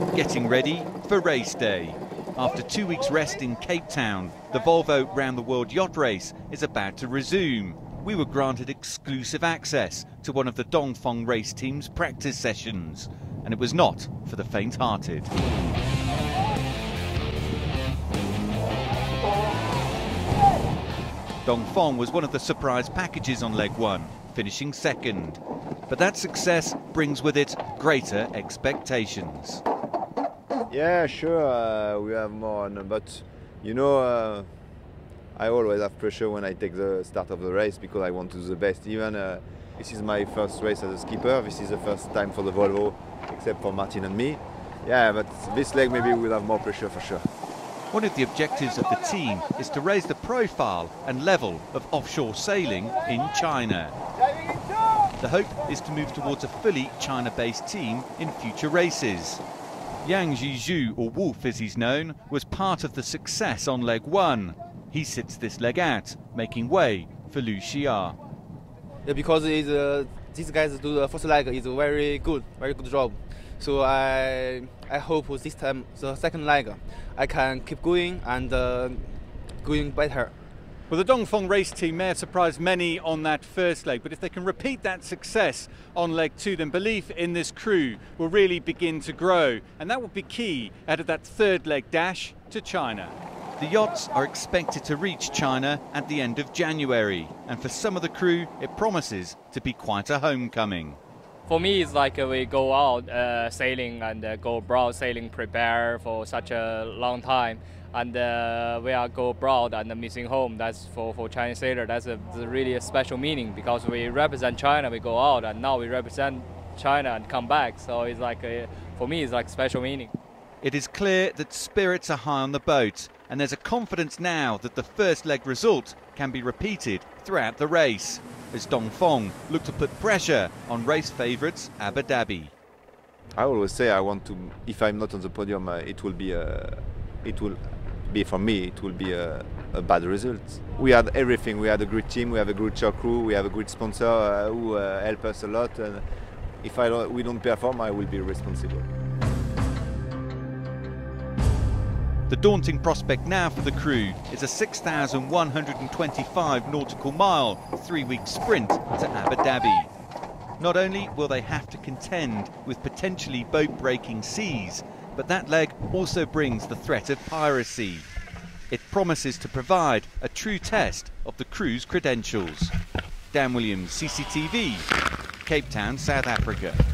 getting ready for race day. After 2 weeks rest in Cape Town, the Volvo Round the World Yacht Race is about to resume. We were granted exclusive access to one of the Dongfeng race team's practice sessions, and it was not for the faint-hearted. Dongfeng was one of the surprise packages on leg one, finishing second. But that success brings with it greater expectations. Yeah, sure, we have more, but you know, I always have pressure when I take the start of the race because I want to do the best. Even this is my first race as a skipper. This is the first time for the Volvo, except for Martin and me. Yeah, but this leg maybe we'll have more pressure for sure. One of the objectives of the team is to raise the profile and level of offshore sailing in China. The hope is to move towards a fully China-based team in future races. Yang Zhizhu, or Wolf as he's known, was part of the success on leg one. He sits this leg out, making way for Liu Xia. Yeah, because these guys do the first leg is very good job. So I hope this time the second leg I can keep going and going better. Well, the Dongfeng race team may have surprised many on that first leg, but if they can repeat that success on leg two, then belief in this crew will really begin to grow, and that will be key out of that third leg dash to China. The yachts are expected to reach China at the end of January, and for some of the crew it promises to be quite a homecoming. For me, it's like we go out sailing and go abroad sailing, prepare for such a long time, and we are go abroad and missing home. That's for Chinese sailor. That's really a special meaning because we represent China. We go out and now we represent China and come back. So it's like for me, it's like special meaning. It is clear that spirits are high on the boat, and there's a confidence now that the first leg result can be repeated throughout the race, as Dongfeng look to put pressure on race favourites Abu Dhabi. I always say I want to. If I'm not on the podium, it will be for me. It will be a bad result. We had everything. We had a great team. We have a great shore crew. We have a great sponsor who help us a lot. And if we don't perform, I will be responsible. The daunting prospect now for the crew is a 6,125 nautical mile, 3-week sprint to Abu Dhabi. Not only will they have to contend with potentially boat-breaking seas, but that leg also brings the threat of piracy. It promises to provide a true test of the crew's credentials. Dan Williams, CCTV, Cape Town, South Africa.